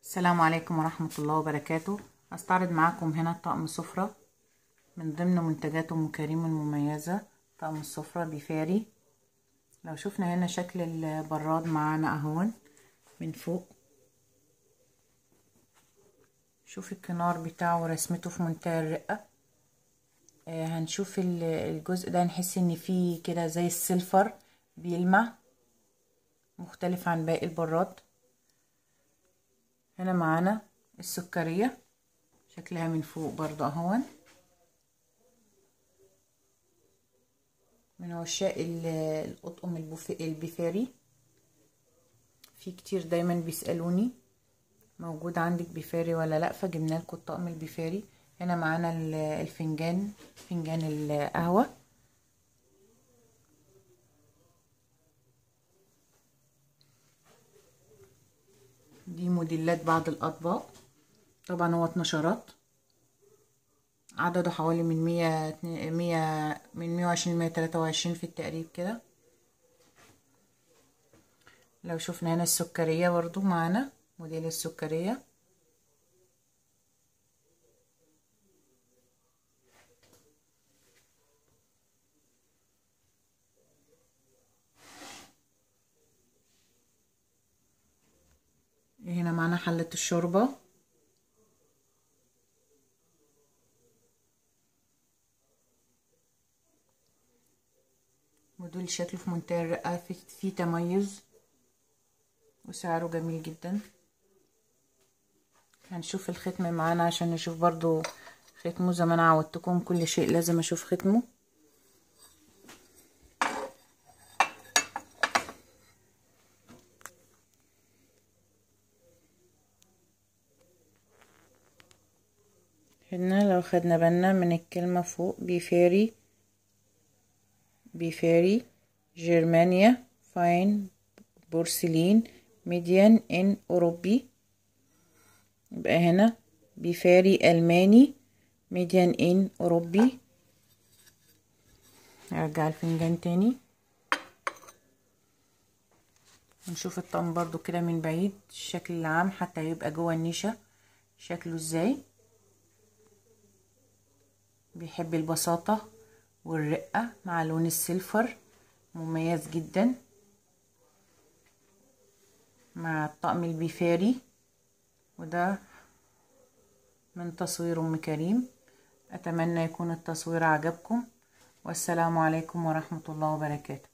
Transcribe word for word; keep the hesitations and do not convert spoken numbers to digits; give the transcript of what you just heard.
السلام عليكم ورحمة الله وبركاته. هستعرض معاكم هنا طقم سفرة من ضمن منتجات ام كريم المميزة، طقم السفرة بيفاري. لو شفنا هنا شكل البراد معانا اهون من فوق، شوف الكنار بتاعه ورسمته في منتهى الرقة. آه هنشوف الجزء ده، نحس ان فيه كده زي السيلفر بيلمع، مختلف عن باقي البراد. هنا معانا السكرية، شكلها من فوق برضو اهون. من عشاق القطقم البيفاري، في كتير دايما بيسألوني موجود عندك بيفاري ولا لا، فجبنا لكم الطقم البيفاري. هنا معانا الفنجان، فنجان القهوة. دي موديلات بعض الاطباق، طبعا هو اتناشرات، عدده حوالي من مية مية من مية وعشرين مية تلاتة وعشرين في التقريب كده. لو شفنا هنا السكرية برضو معانا موديل السكرية، هنا معانا حلة الشوربة. موديل شكله في منتهى الرقة، في, في تميز وسعره جميل جدا. هنشوف الختم معانا عشان نشوف برضو ختمه، زي ما انا عودتكم كل شيء لازم اشوف ختمه. هنا لو خدنا بالنا من الكلمة فوق، بيفاري بيفاري جرمانيا فاين بورسلين ميديان ان اوروبي، يبقى هنا بيفاري الماني ميديان ان اوروبي. ارجع الفنجان تاني ونشوف الطقم برضو كده من بعيد، الشكل العام حتى يبقى جوه النيشة شكله ازاي. بيحب البساطة والرقة مع لون السيلفر، مميز جدا مع الطقم البيفاري. وده من تصوير ام كريم. اتمنى يكون التصوير عجبكم، والسلام عليكم ورحمة الله وبركاته.